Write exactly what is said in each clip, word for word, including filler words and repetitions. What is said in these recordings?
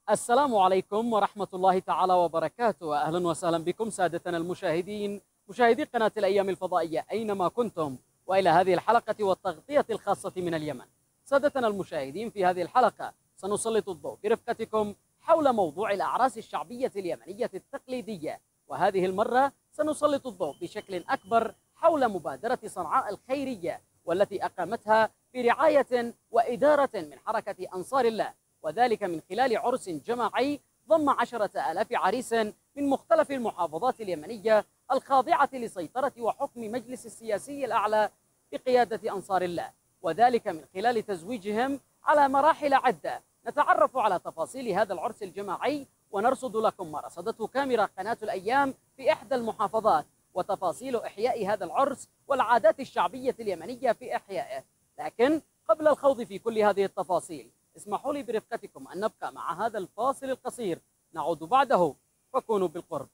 السلام عليكم ورحمة الله تعالى وبركاته. أهلا وسهلا بكم سادتنا المشاهدين، مشاهدي قناة الأيام الفضائية أينما كنتم، وإلى هذه الحلقة والتغطية الخاصة من اليمن. سادتنا المشاهدين، في هذه الحلقة سنسلط الضوء برفقتكم حول موضوع الأعراس الشعبية اليمنية التقليدية، وهذه المرة سنسلط الضوء بشكل أكبر حول مبادرة صنعاء الخيرية، والتي أقامتها برعاية وإدارة من حركة أنصار الله، وذلك من خلال عرس جماعي ضم عشرة آلاف عريس من مختلف المحافظات اليمنية الخاضعة لسيطرة وحكم مجلس السياسي الأعلى بقيادة أنصار الله، وذلك من خلال تزويجهم على مراحل عدة. نتعرف على تفاصيل هذا العرس الجماعي ونرصد لكم ما رصدته كاميرا قناة الأيام في إحدى المحافظات، وتفاصيل إحياء هذا العرس والعادات الشعبية اليمنية في إحيائه. لكن قبل الخوض في كل هذه التفاصيل، اسمحوا لي برفقتكم أن نبقى مع هذا الفاصل القصير، نعود بعده، فكونوا بالقرب.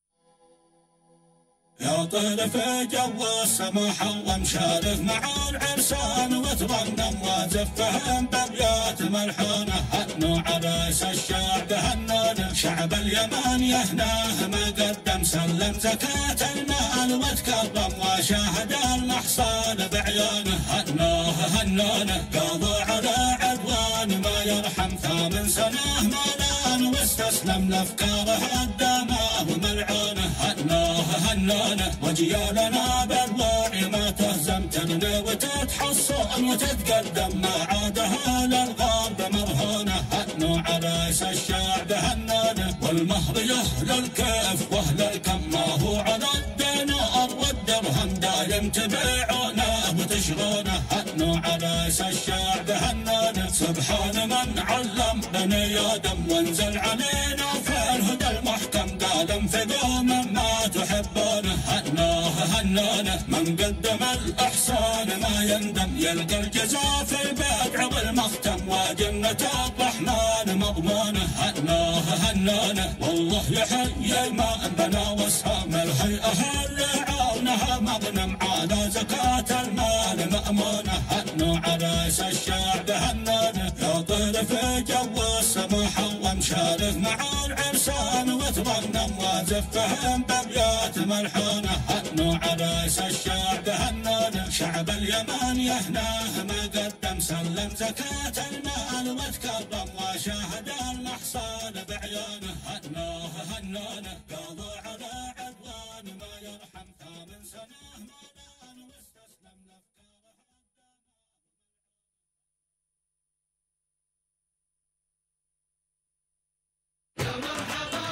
يا طرف جو السماح الله مشارف مع العرسان وترنم وزفهم بابيات ملحونه، هنوا عريس الشعب هنونا، شعب اليمن يهناه ما قدم، سلم زكاة المال وتكرم وشاهد المحصان بعيونه، هنوه هنونا قاضوا على عدوان ما يرحم، ثامن سنة مالان واستسلم لافكاره الدماء وملعونه، هنوه هنونا وجيالنا بالوعي ما تهزم، تبني وتتحصن وتتقدم ما عادها للغرب مرهونه، هنوا عريس الشعب هنونا، والمهر يهل الكيف واهل الكم ما هو على الدينار والدرهم دايم تبيعونه وتشرونه، هنوا عريس الشعب هنونا، سبحان من علم بني ادم وانزل علينا في الهدى المحكم، قال انفقوا مما تحبونه، هنوه هنونا، من قدم الإحسان ما يندم، يلقى الجزاء في البدع والمختم وجنة الرحمن مضمونه، هنوه هنونا، والله يحيي ما بنى وسام الهيئة اللي عونها مغنم على زكاة المال مأمونة، هنوا عريس الشعب هنونا، يا طير في جو السماح الله مشارف مع العرسان وترنم وزفهم بابيات ملحونه، هنوا عريس الشعب هنونا، شعب اليمن يهناه ما قدم، سلم زكاة المال وتكرم وشاهد المحصان بعيونه، هنوه هنونا قاضوا على عدوان ما يرحم، ثامن سنة مالان واستسلم لافكاره. يا مرحبا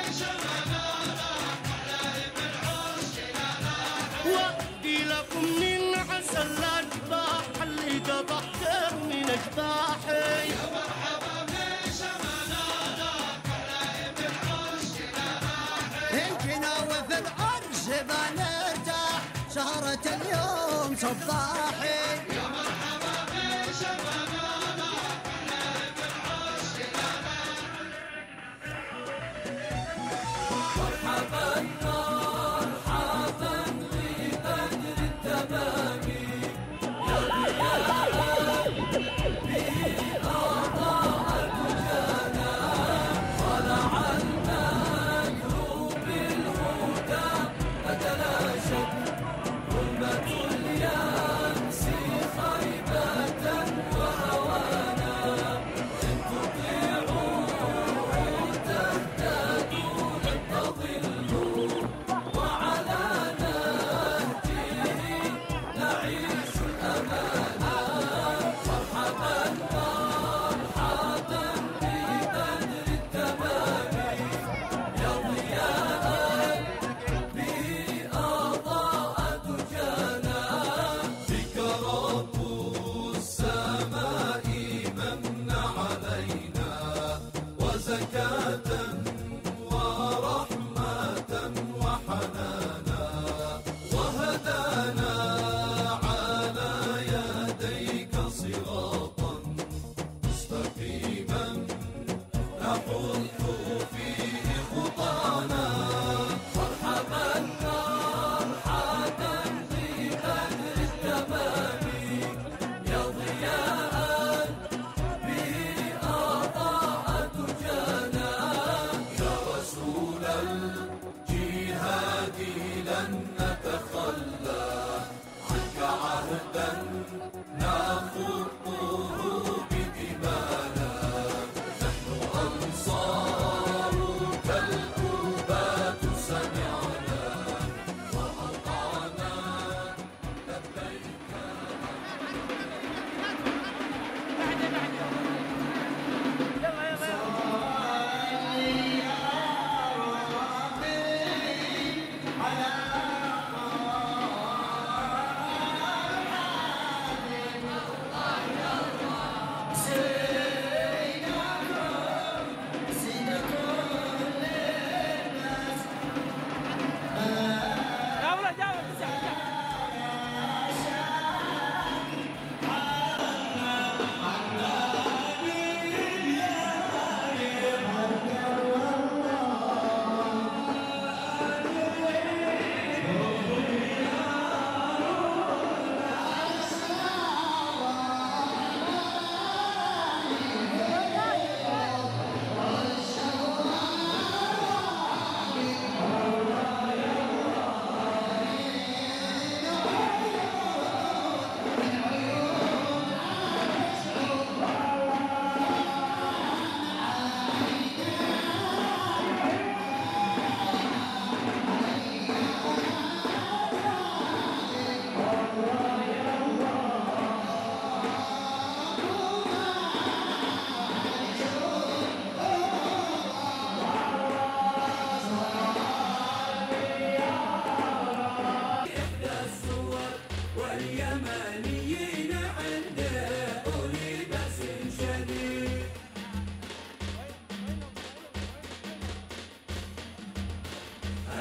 وأهدي لكم من عسل الأذباح اللي ذبحته من أجباحي، يا مرحبا بشمالنا حلايب العرش نراحي، يمكن وفي العرش بنرتاح شهرة اليوم صباحي، يا مرحبا بشمالنا حلايب العرش نراحي، مرحبا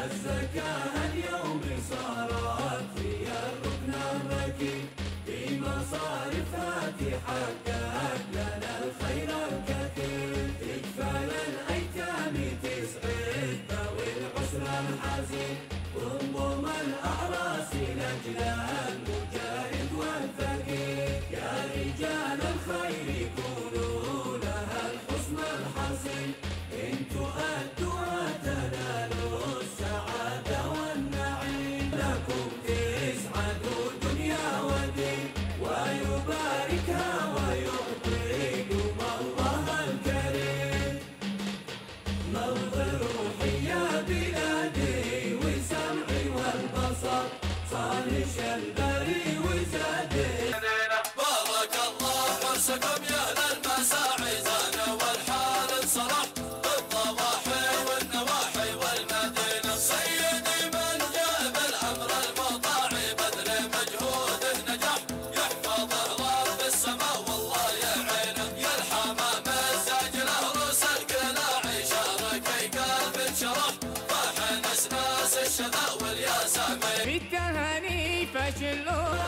الزكاة اليوم صارت هي الركن الركين في مصارفها تحقق لنا الخير الكثير تكفل الأيتام تسعد ذوي العسر الحزين تنظم الأعراس لأجل المجاهد والفقير يا رجال الخير كونوا لها الحسن الحصين إن تؤدوا تنالوا السعادة والنعيم لكم تسعدوا دنيا ودين ويباركها ويعطيكم الله الكريم نظر روحي يا بلادي وسمعي والبصر صالح البري وزادي بارك الله ورسكم يا اهل المساعي زان والحال انصلح بالضواحي والنواحي والمدينه سيدي من جاب الامر المطاعي بذل مجهوده نجح يحفظ رب السماء والله يعينه يرحم مزاج العروس القلاعي شاركي قلب شرح فرح نسناس الشذا والياسمين بالتهاني فشلوا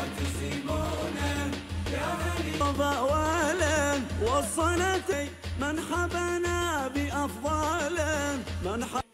ضوالا والصنتي من حبنا بأفضال من حب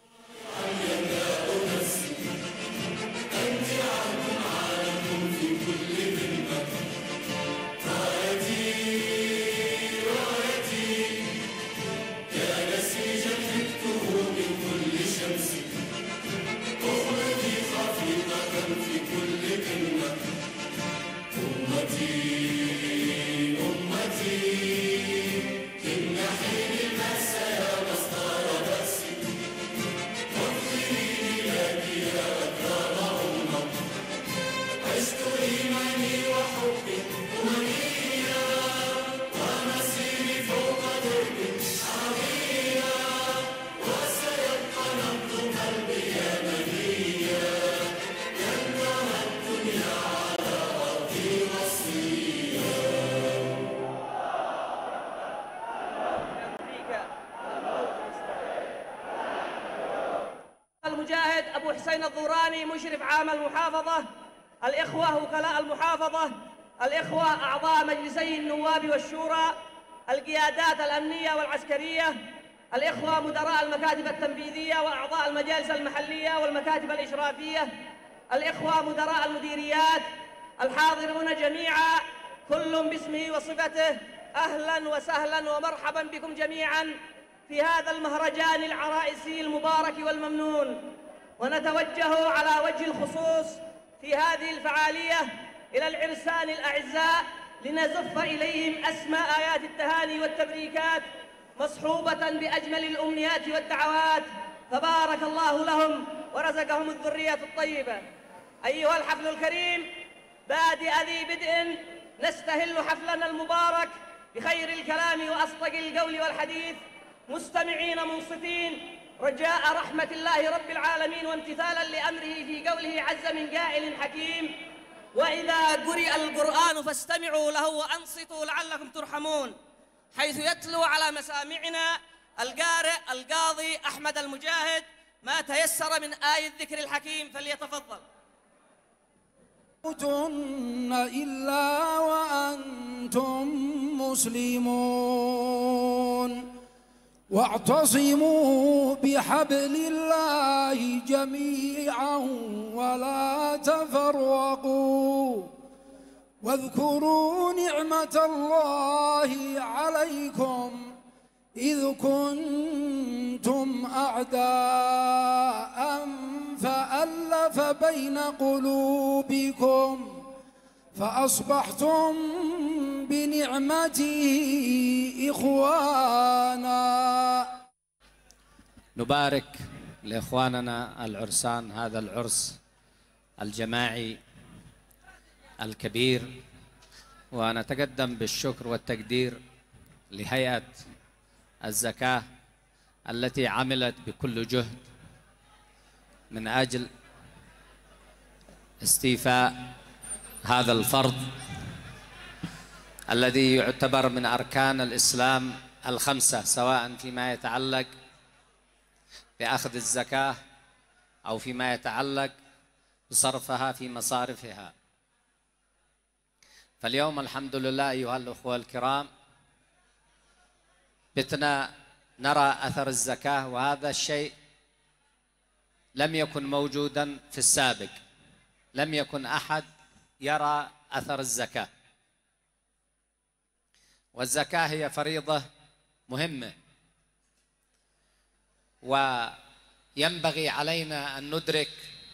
المجاهد أبو حسين الضوراني مشرف عام المحافظة، الإخوة وكلاء المحافظة، الإخوة أعضاء مجلسي النواب والشورى، القيادات الأمنية والعسكرية، الإخوة مدراء المكاتب التنفيذية وأعضاء المجالس المحلية والمكاتب الإشرافية، الإخوة مدراء المديريات، الحاضرون جميعا كل باسمه وصفته، أهلا وسهلا ومرحبا بكم جميعا في هذا المهرجان العرائسي المبارك والممنون. ونتوجه على وجه الخصوص في هذه الفعالية إلى العرسان الأعزاء لنزف إليهم أسمى آيات التهاني والتبريكات مصحوبة بأجمل الأمنيات والدعوات، فبارك الله لهم ورزقهم الذرية الطيبة. أيها الحفل الكريم، بادئ ذي بدء نستهل حفلنا المبارك بخير الكلام وأصدق القول والحديث، مستمعين منصتين رجاء رحمة الله رب العالمين وامتثالا لأمره في قوله عز من قائل حكيم: وإذا قرئ القرآن فاستمعوا له وأنصتوا لعلكم ترحمون، حيث يتلو على مسامعنا القارئ القاضي أحمد المجاهد ما تيسر من آية الذكر الحكيم، فليتفضل. تموتن إلا وأنتم مسلمون واعتصموا بحبل الله جميعا ولا تفرقوا واذكروا نعمة الله عليكم إذ كنتم أعداء فألف بين قلوبكم فأصبحتم بنعمته إخوانا. نبارك لإخواننا العرسان هذا العرس الجماعي الكبير، ونتقدم بالشكر والتقدير لهيئة الزكاة التي عملت بكل جهد من أجل استيفاء هذا الفرض الذي يعتبر من أركان الإسلام الخمسة، سواء فيما يتعلق بأخذ الزكاة أو فيما يتعلق بصرفها في مصارفها. فاليوم الحمد لله أيها الأخوة الكرام بتنا نرى أثر الزكاة، وهذا الشيء لم يكن موجودا في السابق، لم يكن أحد يرى أثر الزكاة. والزكاة هي فريضة مهمة، وينبغي علينا أن ندرك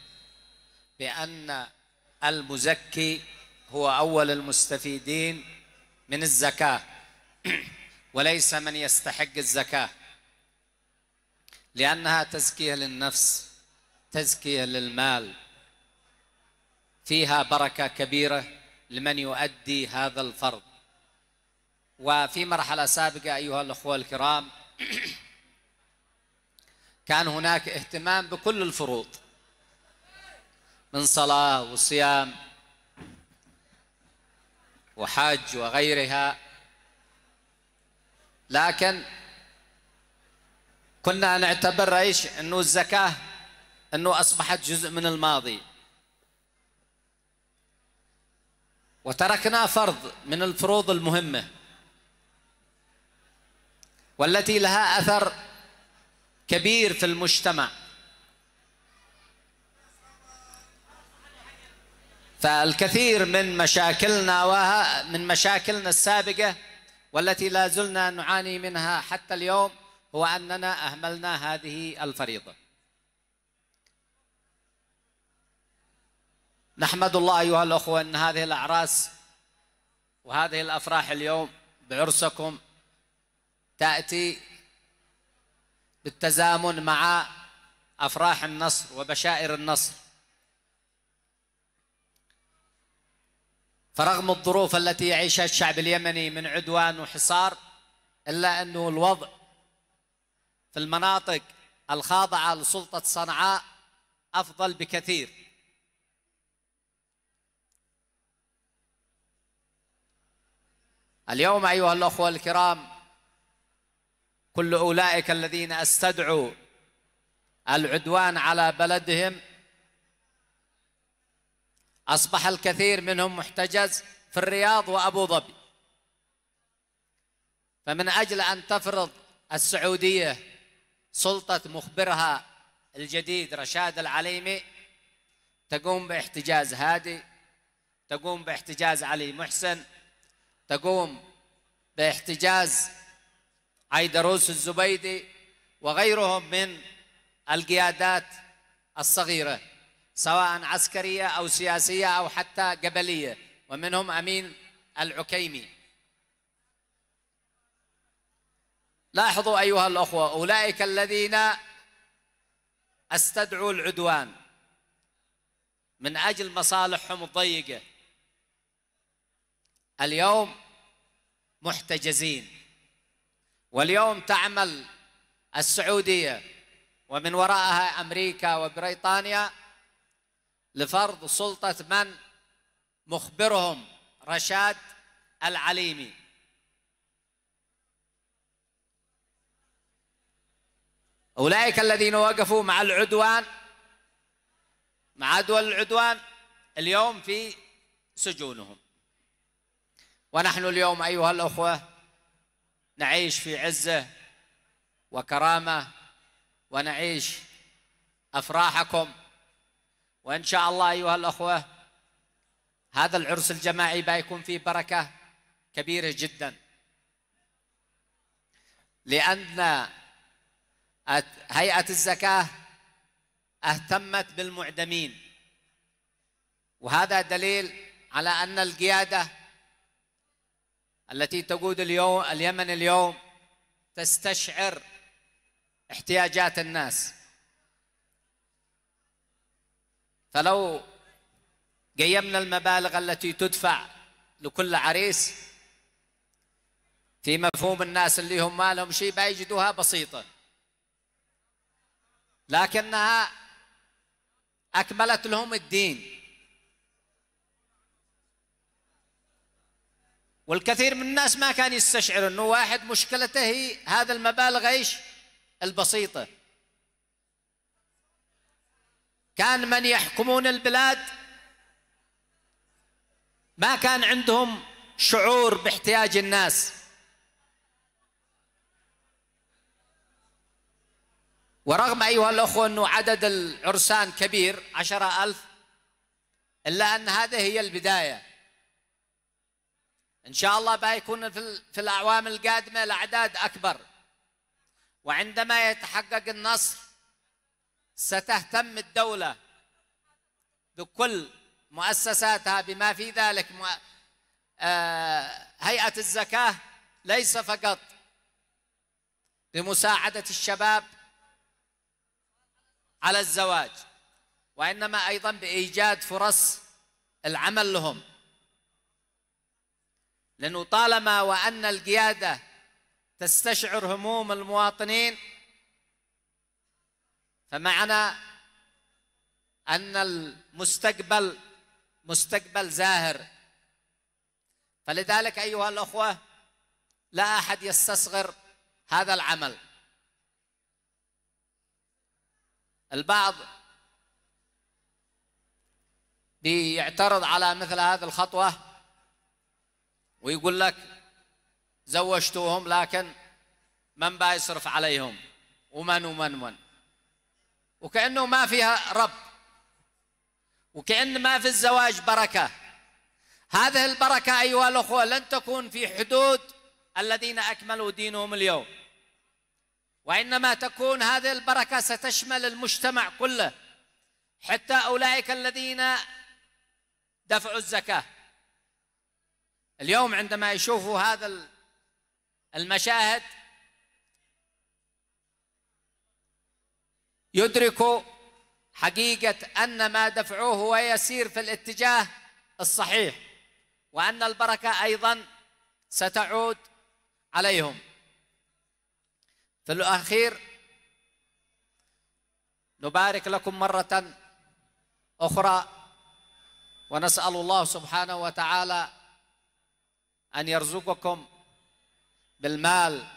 بأن المزكي هو أول المستفيدين من الزكاة وليس من يستحق الزكاة، لأنها تزكية للنفس، تزكية للمال، فيها بركة كبيرة لمن يؤدي هذا الفرض. وفي مرحلة سابقة أيها الأخوة الكرام كان هناك اهتمام بكل الفروض من صلاة وصيام وحج وغيرها، لكن كنا نعتبر ايش؟ انه الزكاة انه اصبحت جزء من الماضي، وتركنا فرض من الفروض المهمة والتي لها اثر كبير في المجتمع. فالكثير من مشاكلنا ومن مشاكلنا السابقة والتي لا زلنا نعاني منها حتى اليوم هو أننا أهملنا هذه الفريضة. نحمد الله أيها الأخوة أن هذه الأعراس وهذه الأفراح اليوم بعرسكم تأتي بالتزامن مع أفراح النصر وبشائر النصر. فرغم الظروف التي يعيشها الشعب اليمني من عدوان وحصار، إلا أنه الوضع في المناطق الخاضعة لسلطة صنعاء أفضل بكثير. اليوم أيها الأخوة الكرام كل أولئك الذين استدعوا العدوان على بلدهم أصبح الكثير منهم محتجز في الرياض وأبو ظبي. فمن أجل أن تفرض السعودية سلطة مخبرها الجديد رشاد العليمي تقوم باحتجاز هادي، تقوم باحتجاز علي محسن، تقوم باحتجاز عيدروس الزبيدي وغيرهم من القيادات الصغيرة سواء عسكرية أو سياسية أو حتى قبلية، ومنهم أمين العكيمي. لاحظوا أيها الأخوة أولئك الذين استدعوا العدوان من أجل مصالحهم الضيقة اليوم محتجزين. واليوم تعمل السعودية ومن وراءها أمريكا وبريطانيا لفرض سلطة من؟ مخبرهم رشاد العليمي. أولئك الذين وقفوا مع العدوان مع دول العدوان اليوم في سجونهم. ونحن اليوم أيها الأخوة نعيش في عزة وكرامة ونعيش أفراحكم، وإن شاء الله أيها الأخوة هذا العرس الجماعي بيكون فيه بركة كبيرة جدا، لأن هيئة الزكاة اهتمت بالمعدمين، وهذا دليل على أن القيادة التي تقود اليوم اليمن اليوم تستشعر احتياجات الناس. فلو قيمنا المبالغ التي تدفع لكل عريس في مفهوم الناس اللي هم ما لهم شيء بيجدوها بسيطة، لكنها أكملت لهم الدين. والكثير من الناس ما كان يستشعر أنه واحد مشكلته هي هذا المبالغ إيش البسيطة. كان من يحكمون البلاد ما كان عندهم شعور باحتياج الناس، ورغم أيها الأخوة أنه عدد العرسان كبير عشرة ألف، إلا أن هذه هي البداية. إن شاء الله بيكون في الأعوام القادمة الأعداد أكبر، وعندما يتحقق النصر ستهتم الدولة بكل مؤسساتها بما في ذلك هيئة الزكاة، ليس فقط بمساعدة الشباب على الزواج، وإنما أيضا بإيجاد فرص العمل لهم، لأنه طالما وأن القيادة تستشعر هموم المواطنين فمعنى أن المستقبل مستقبل زاهر. فلذلك أيها الأخوة لا أحد يستصغر هذا العمل. البعض بيعترض على مثل هذه الخطوة ويقول لك زوجتوهم لكن من بيصرف عليهم ومن ومن من، وكأنه ما فيها رب، وكأن ما في الزواج بركة. هذه البركة أيها الأخوة لن تكون في حدود الذين أكملوا دينهم اليوم، وإنما تكون هذه البركة ستشمل المجتمع كله، حتى أولئك الذين دفعوا الزكاة اليوم عندما يشوفوا هذا المشاهد يدركوا حقيقة أن ما دفعوه هو يسير في الاتجاه الصحيح، وأن البركة أيضا ستعود عليهم. في الأخير نبارك لكم مرة أخرى، ونسأل الله سبحانه وتعالى أن يرزقكم بالمال،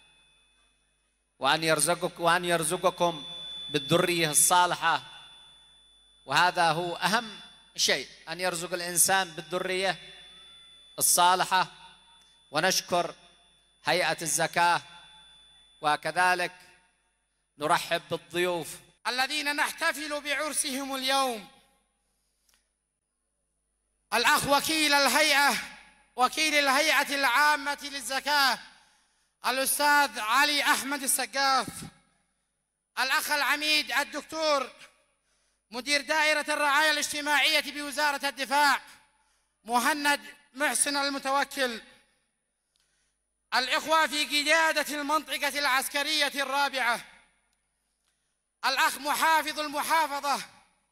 وأن يرزقكم وأن يرزقكم بالذرية الصالحة، وهذا هو أهم شيء، أن يرزق الإنسان بالذرية الصالحة. ونشكر هيئة الزكاة، وكذلك نرحب بالضيوف الذين نحتفل بعرسهم اليوم. الأخ وكيل الهيئة وكيل الهيئة العامة للزكاة الأستاذ علي أحمد السقاف، الأخ العميد الدكتور مدير دائرة الرعاية الاجتماعية بوزارة الدفاع مهند محسن المتوكل، الإخوة في قيادة المنطقة العسكرية الرابعة، الأخ محافظ المحافظة،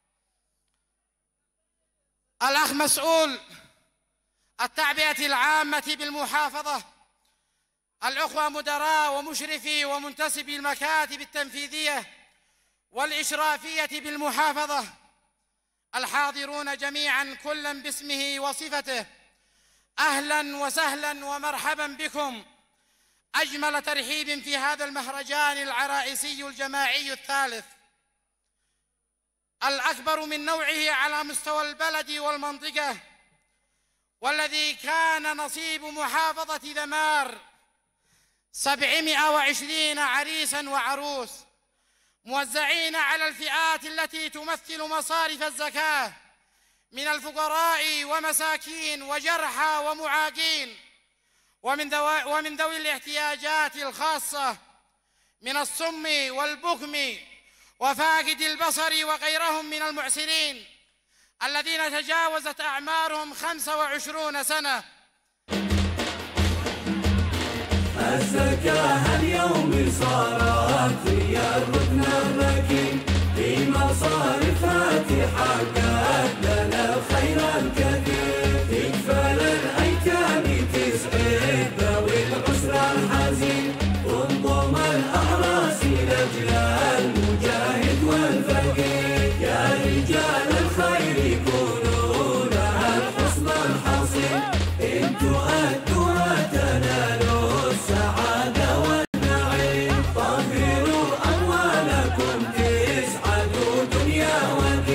الأخ مسؤول التعبئة العامة بالمحافظة، الأخوة مدراء ومشرفي ومنتسبي المكاتب التنفيذية والإشرافية بالمحافظة، الحاضرون جميعا كلا باسمه وصفته، أهلا وسهلا ومرحبا بكم. أجمل ترحيب في هذا المهرجان العرائسي الجماعي الثالث الأكبر من نوعه على مستوى البلد والمنطقة، والذي كان نصيب محافظة ذمار سبعمائة وعشرين عريسا وعروس موزعين على الفئات التي تمثل مصارف الزكاة من الفقراء ومساكين وجرحى ومعاقين، ومن ذوي ومن ذوي الاحتياجات الخاصة من الصم والبكم وفاقد البصر وغيرهم من المعسرين الذين تجاوزت أعمارهم خمسة وعشرين سنة. الزكاة اليوم صارت هي الركن الركين في مصارفها، تحقق لنا الخير الكثير، تكفل الأيتام تسعد ذوي العسر الحزين، تنظم الأعراس لأجل المجاهد والفقير، يا رجال الخير كونوا لها الحصن الحصين، إن تؤدوا وتنالوا السعادة والنعيم، طهروا أموالكم تسعدوا دنيا ودين.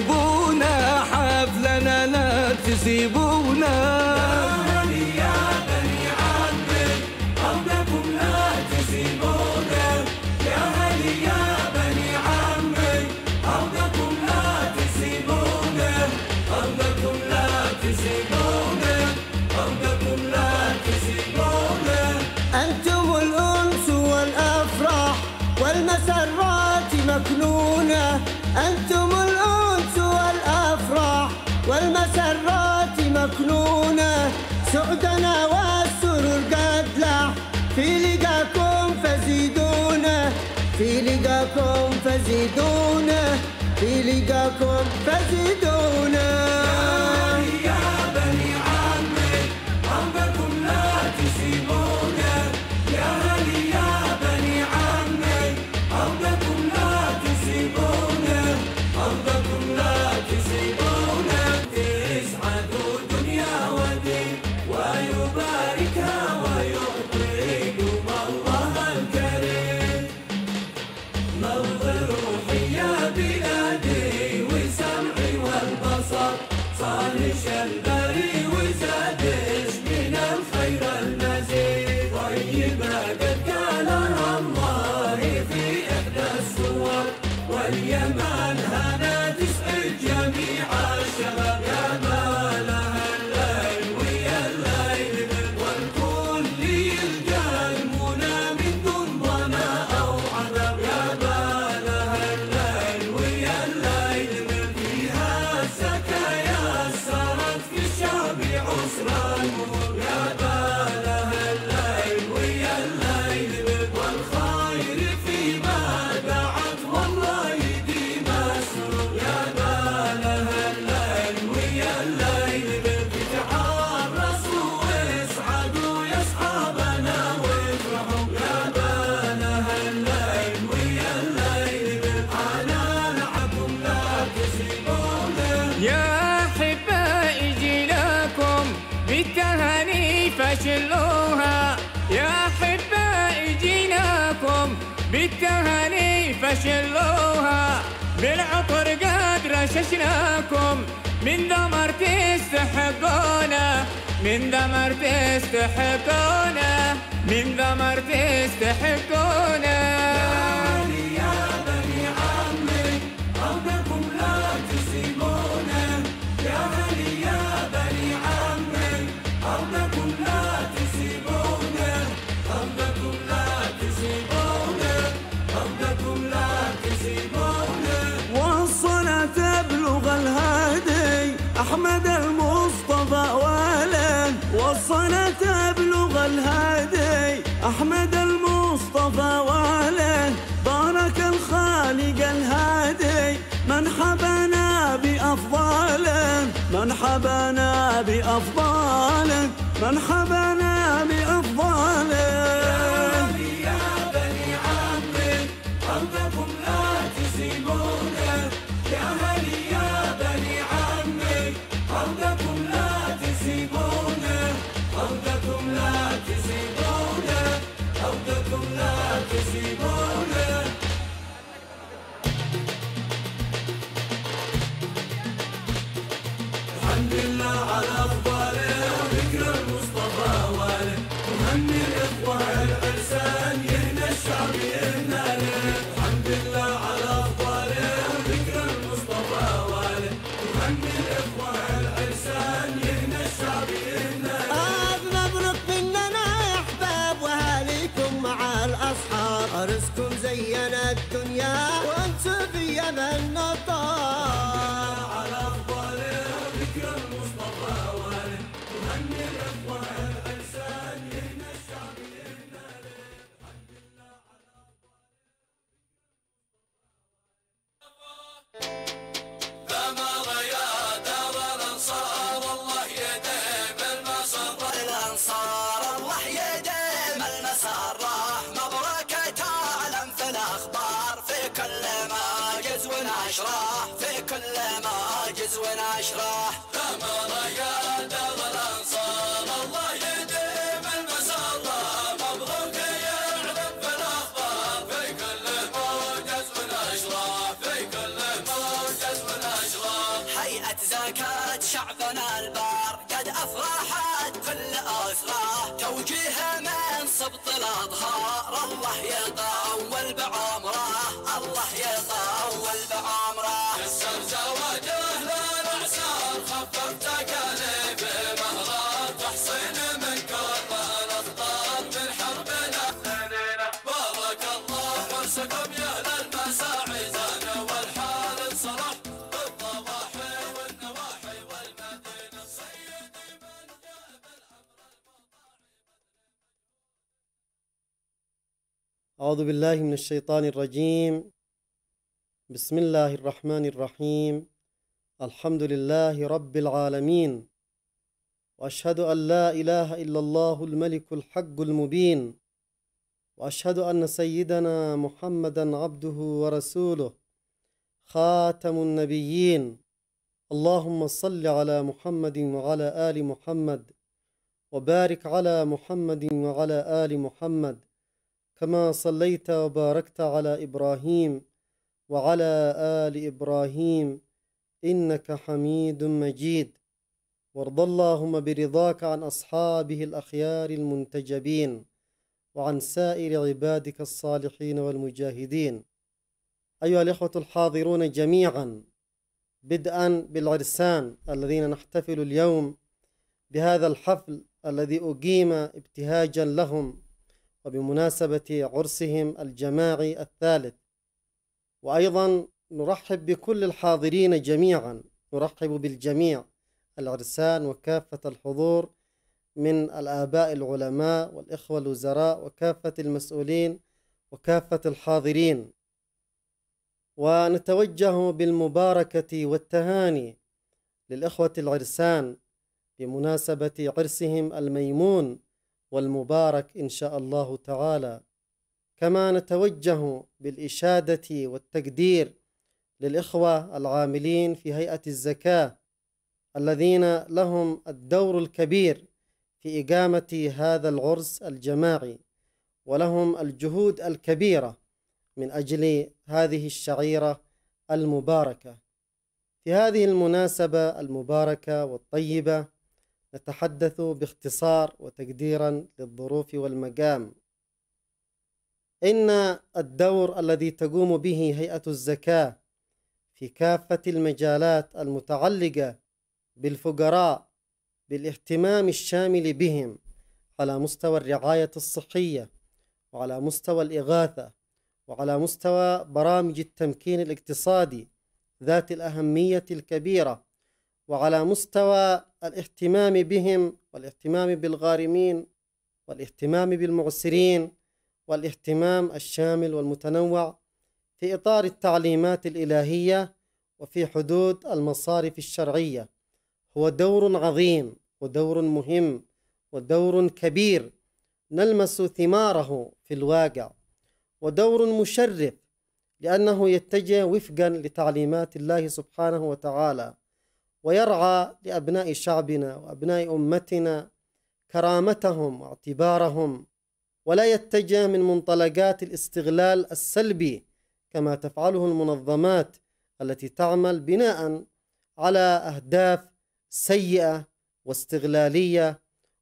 تسيبونا حفلنا لا تسيبونا. يا هلي يا بني عمي أرضكم لا تسيبونا. يا هلي يا بني عمي أرضكم لا تسيبونا. أرضكم لا تسيبونا. أرضكم لا تسيبونا. أنتم الأنس والأفراح والمسرات مكنونة. أنتم الأنس والأفراح والمسرات مكنونة. سعدنا والسرور قد لاح في لقاكم فزيدونا. في لقاكم فزيدونا. في لقاكم فزيدونا. يا بني عمي أرضكم لا تسيبونا. يا هلي يا بني عمي أرضكم لا تسيبونا. أرضكم لا تسيبونا. تسعدوا دنيا ودين ويباركها ويعطيكم الله الكريم. نبض روحي يا بلادي وسمعي والبصر صالح البري وزادش من الخير المزيد. طيبة قد قالها الله في إحدى السور واليمن هنا تسعد جميع الشباب. يا مالها الليل ويا الليل والكل يلقى المنى من دون ضنا أو عذاب. يا مالها الليل ويا الليل فيها الزكايا سرت في الشعب عسرا. يا مالها الليل ويا الليل والخير فيما دعت والله يديم السرور. يا مالها الليل ويا الليل تتعرسوا واسعدوا يا اصحابنا وافرحوا. يا مالها الليل ويا الليل على العكم لا تسيبونا. يا أحبائي جيناكم بالتهاني فشلوها. يا أحبائي جيناكم بالتهاني فشلوها. بالعطر قد رششناكم من ذمر تستحقونا. من ذمر تستحقونا. من ذمر تستحقونا. يا بني عمي أرضكم لا تسيبونا. يا هلي يا بني عمي أرضكم لا تسيبونا. أرضكم لا تسيبونا. أرضكم لا تسيبونا. والصلاة تبلغ الهادي أحمد المصطفى ولد. والصلاة تبلغ الهادي أحمد المصطفى ولد. بارك الخالق الهادي من حبنا بأفضاله. من حبنا بأفضاله. من حبنا بأفضاله. يا بني عمي أرضكم لا تسيبونا. يا هلي يا بني عمي أرضكم لا تسيبونا. أرضكم لا تسيبونا. أرضكم لا تسيبونا. الحمد لله على أفضاله وذكر المصطفى واله. نهني الإخوة العرسان يهنى الشعب يهنى له. الحمد لله على أفضاله وذكر المصطفى واله. نهني الإخوة العرسان يهنى الشعب يهنى له. آه مبروك مننا يا أحباب وأهاليكم مع الأصحاب. عرسكم زين الدنيا وأنتم في يمن نطار. على أفضاله وذكر المصطفى واله. نهني الإخوة العرسان يهنى الشعب يهنى له. الحمد لله على ثمر يا دار الأنصار الله يديم المسر. الأنصار الله يديم المسر. مبروك تعلم في الأخبار في كل ماجز ونشرح. في كل ماجز ونشرح. ثمر يا دار الأنصار الله يديم المسر. مبروك يعلم في الأخبار في كل موجز ونشرح. في كل موجز ونشرح. وثراه توجيه من سبط الأظهار الله يطول بعمره الله يطول بعمره يسر زواجه للأعسار خفف تكاليف مهرات تحصين من كل الأخطار من حربنا بارك الله وارزقهم يا أهل المساعي زان والحال انصلح بالضواحي والنواحي والمدينة سيدي من جاب الأمر أعوذ بالله من الشيطان الرجيم. بسم الله الرحمن الرحيم. الحمد لله رب العالمين، وأشهد أن لا إله إلا الله الملك الحق المبين، وأشهد أن سيدنا محمدا عبده ورسوله خاتم النبيين. اللهم صل على محمد وعلى آل محمد، وبارك على محمد وعلى آل محمد كما صليت وباركت على إبراهيم وعلى آل إبراهيم إنك حميد مجيد. وارض اللهم برضاك عن أصحابه الأخيار المنتجبين وعن سائر عبادك الصالحين والمجاهدين. أيها الإخوة الحاضرون جميعا، بدءا بالعرسان الذين نحتفل اليوم بهذا الحفل الذي أقيم ابتهاجا لهم وبمناسبة عرسهم الجماعي الثالث، وأيضا نرحب بكل الحاضرين جميعا، نرحب بالجميع العرسان وكافة الحضور من الآباء العلماء والإخوة الوزراء وكافة المسؤولين وكافة الحاضرين، ونتوجه بالمباركة والتهاني للإخوة العرسان بمناسبة عرسهم الميمون والمبارك إن شاء الله تعالى. كما نتوجه بالإشادة والتقدير للإخوة العاملين في هيئة الزكاة الذين لهم الدور الكبير في إقامة هذا العرس الجماعي، ولهم الجهود الكبيرة من أجل هذه الشعيرة المباركة. في هذه المناسبة المباركة والطيبة نتحدث باختصار وتقديرا للظروف والمقام. إن الدور الذي تقوم به هيئة الزكاة في كافة المجالات المتعلقة بالفقراء بالاهتمام الشامل بهم على مستوى الرعاية الصحية وعلى مستوى الإغاثة وعلى مستوى برامج التمكين الاقتصادي ذات الأهمية الكبيرة، وعلى مستوى الاهتمام بهم والاهتمام بالغارمين والاهتمام بالمعسرين والاهتمام الشامل والمتنوع في إطار التعليمات الإلهية وفي حدود المصارف الشرعية، هو دور عظيم ودور مهم ودور كبير نلمس ثماره في الواقع، ودور مشرف لأنه يتجه وفقا لتعليمات الله سبحانه وتعالى، ويرعى لأبناء شعبنا وأبناء أمتنا كرامتهم واعتبارهم، ولا يتجه من منطلقات الاستغلال السلبي كما تفعله المنظمات التي تعمل بناء على أهداف سيئة واستغلالية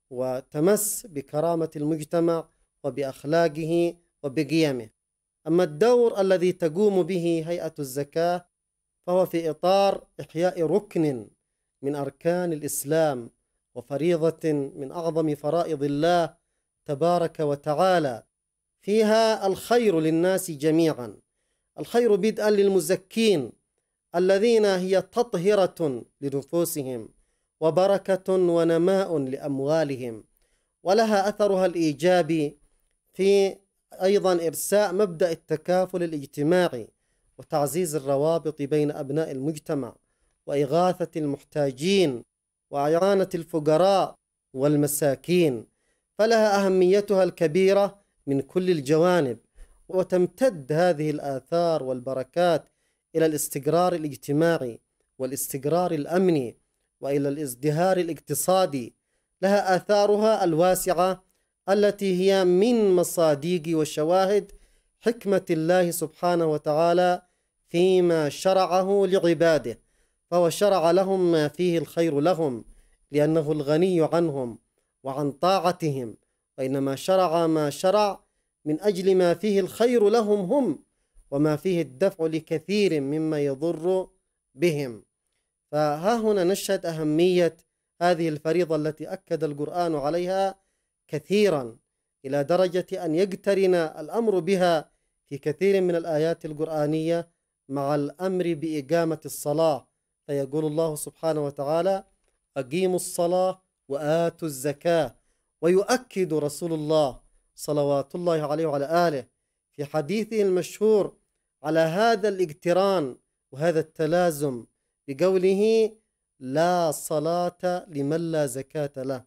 وتمس بكرامة المجتمع وبأخلاقه وبقيمه. أما الدور الذي تقوم به هيئة الزكاة فهو في إطار إحياء ركن من أركان الإسلام وفريضة من أعظم فرائض الله تبارك وتعالى، فيها الخير للناس جميعا، الخير بدءا للمزكين الذين هي تطهرة لنفوسهم وبركة ونماء لأموالهم، ولها أثرها الإيجابي في أيضا إرساء مبدأ التكافل الاجتماعي وتعزيز الروابط بين أبناء المجتمع وإغاثة المحتاجين وإعانة الفقراء والمساكين، فلها أهميتها الكبيرة من كل الجوانب، وتمتد هذه الآثار والبركات إلى الاستقرار الاجتماعي والاستقرار الأمني وإلى الازدهار الاقتصادي. لها آثارها الواسعة التي هي من مصادق وشواهد حكمة الله سبحانه وتعالى فيما شرعه لعباده، فهو شرع لهم ما فيه الخير لهم لأنه الغني عنهم وعن طاعتهم، وإنما شرع ما شرع من أجل ما فيه الخير لهم هم، وما فيه الدفع لكثير مما يضر بهم. فها هنا نشهد أهمية هذه الفريضة التي أكد القرآن عليها كثيرا، إلى درجة أن يقترن الأمر بها في كثير من الآيات القرآنية مع الأمر بإقامة الصلاة. فيقول الله سبحانه وتعالى: أقيموا الصلاة وآتوا الزكاة. ويؤكد رسول الله صلوات الله عليه وعلى آله في حديثه المشهور على هذا الاقتران وهذا التلازم بقوله: لا صلاة لمن لا زكاة له.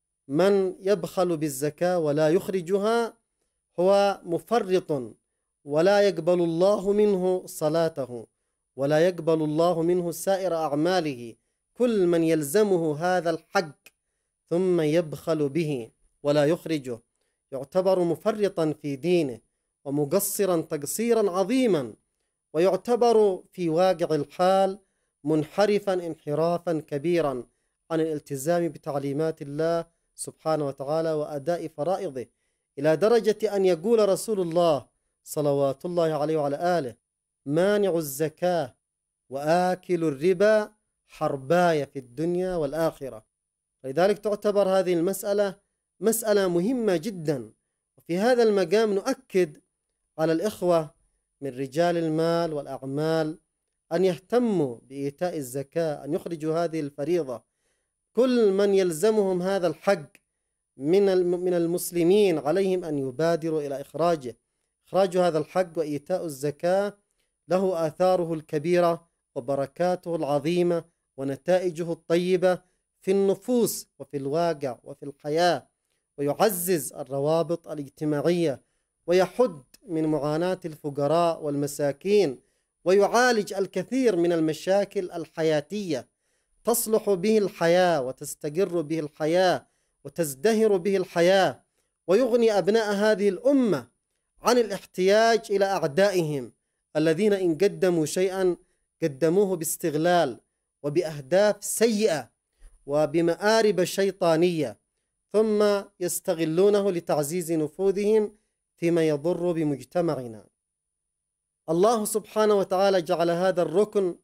من يبخل بالزكاة ولا يخرجها هو مفرط، ولا يقبل الله منه صلاته، ولا يقبل الله منه سائر أعماله. كل من يلزمه هذا الحق ثم يبخل به ولا يخرجه يعتبر مفرطا في دينه ومقصرا تقصيرا عظيما، ويعتبر في واقع الحال منحرفا انحرافا كبيرا عن الالتزام بتعليمات الله سبحانه وتعالى وأداء فرائضه، إلى درجة أن يقول رسول الله صلوات الله عليه وعلى آله: مانع الزكاة وآكل الربا حربايا في الدنيا والآخرة. لذلك تعتبر هذه المسألة مسألة مهمة جدا. وفي هذا المقام نؤكد على الإخوة من رجال المال والأعمال أن يهتموا بإيتاء الزكاة، أن يخرجوا هذه الفريضة. كل من يلزمهم هذا الحق من من المسلمين عليهم أن يبادروا إلى إخراجه. إخراج هذا الحق وإيتاء الزكاة له آثاره الكبيرة وبركاته العظيمة ونتائجه الطيبة في النفوس وفي الواقع وفي الحياة، ويعزز الروابط الاجتماعية، ويحد من معاناة الفقراء والمساكين، ويعالج الكثير من المشاكل الحياتية تصلح به الحياة وتستقر به الحياة وتزدهر به الحياة، ويغني أبناء هذه الأمة عن الاحتياج إلى أعدائهم الذين إن قدموا شيئا قدموه باستغلال وبأهداف سيئة وبمآرب شيطانية، ثم يستغلونه لتعزيز نفوذهم فيما يضر بمجتمعنا. الله سبحانه وتعالى جعل هذا الركن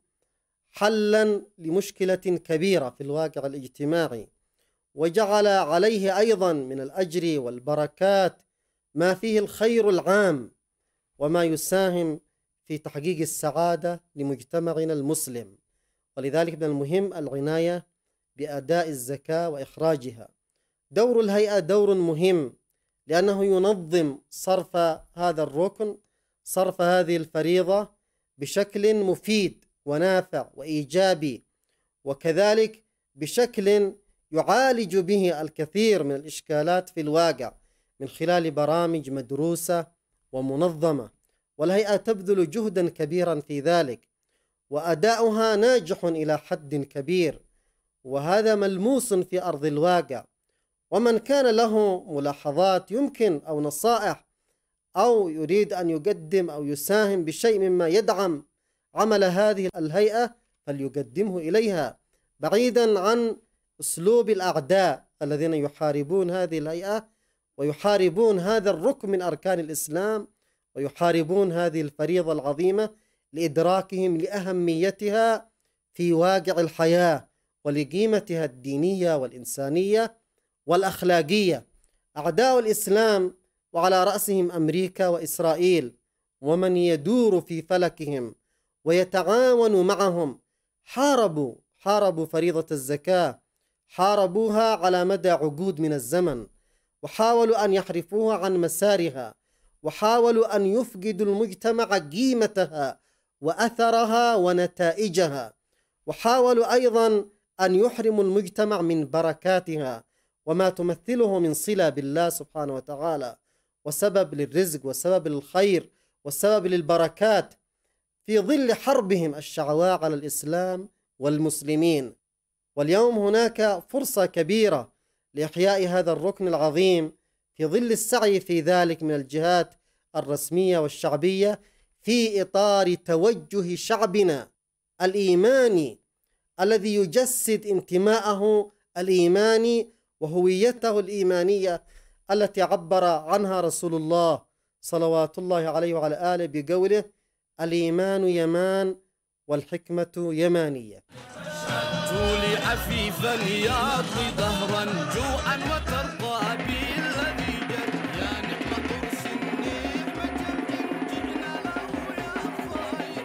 حلا لمشكلة كبيرة في الواقع الاجتماعي، وجعل عليه أيضا من الأجر والبركات ما فيه الخير العام وما يساهم في تحقيق السعادة لمجتمعنا المسلم. ولذلك من المهم العناية بأداء الزكاة وإخراجها. دور الهيئة دور مهم، لأنه ينظم صرف هذا الركن، صرف هذه الفريضة بشكل مفيد ونافع وإيجابي، وكذلك بشكل يعالج به الكثير من الإشكالات في الواقع من خلال برامج مدروسة ومنظمة. والهيئة تبذل جهدا كبيرا في ذلك، وأداؤها ناجح إلى حد كبير، وهذا ملموس في أرض الواقع. ومن كان له ملاحظات يمكن أو نصائح أو يريد أن يقدم أو يساهم بشيء مما يدعم عمل هذه الهيئة فليقدمه إليها، بعيدا عن أسلوب الأعداء الذين يحاربون هذه الهيئة ويحاربون هذا الركن من أركان الإسلام، ويحاربون هذه الفريضة العظيمة لإدراكهم لأهميتها في واقع الحياة ولقيمتها الدينية والإنسانية والأخلاقية. أعداء الإسلام وعلى رأسهم أمريكا وإسرائيل ومن يدور في فلكهم ويتعاون معهم حاربوا حاربوا فريضة الزكاة، حاربوها على مدى عقود من الزمن، وحاولوا أن يحرفوها عن مسارها، وحاولوا أن يفقدوا المجتمع قيمتها وأثرها ونتائجها، وحاولوا أيضا أن يحرموا المجتمع من بركاتها وما تمثله من صلة بالله سبحانه وتعالى، وسبب للرزق وسبب للخير وسبب للبركات، في ظل حربهم الشعواء على الإسلام والمسلمين. واليوم هناك فرصة كبيرة لإحياء هذا الركن العظيم في ظل السعي في ذلك من الجهات الرسمية والشعبية، في إطار توجه شعبنا الإيماني الذي يجسد انتماءه الإيماني وهويته الإيمانية التي عبر عنها رسول الله صلوات الله عليه وعلى آله بقوله: الإيمان يمان والحكمة يمانية. تولي عفيفا ياطي ظهرا جوعا وترضى بالذي جد يا نعمة قرص النعمة إن جئنا له يا خير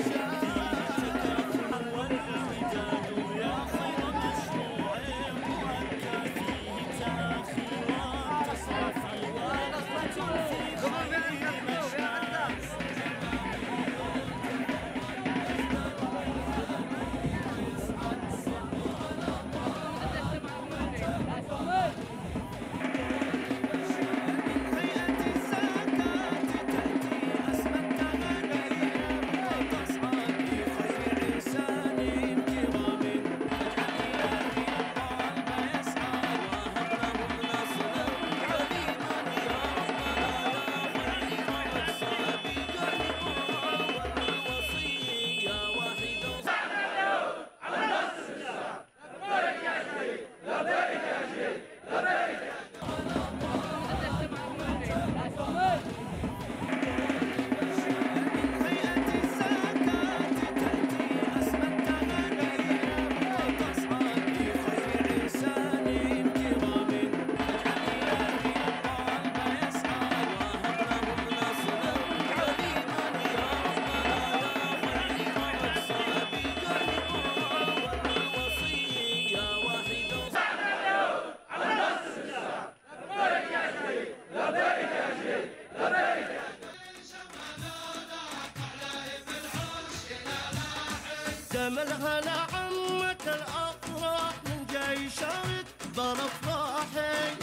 دملها لعمة الأفراح من جاي شارك بأفراحي.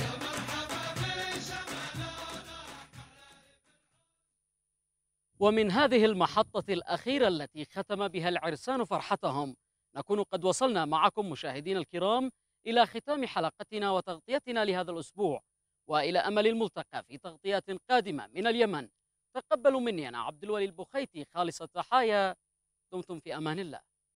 ومن هذه المحطة الأخيرة التي ختم بها العرسان فرحتهم نكون قد وصلنا معكم مشاهدينا الكرام إلى ختام حلقتنا وتغطيتنا لهذا الأسبوع، وإلى أمل الملتقى في تغطيات قادمة من اليمن. تقبلوا مني أنا عبد الولي البخيتي خالص التحايا. دمتم في أمان الله.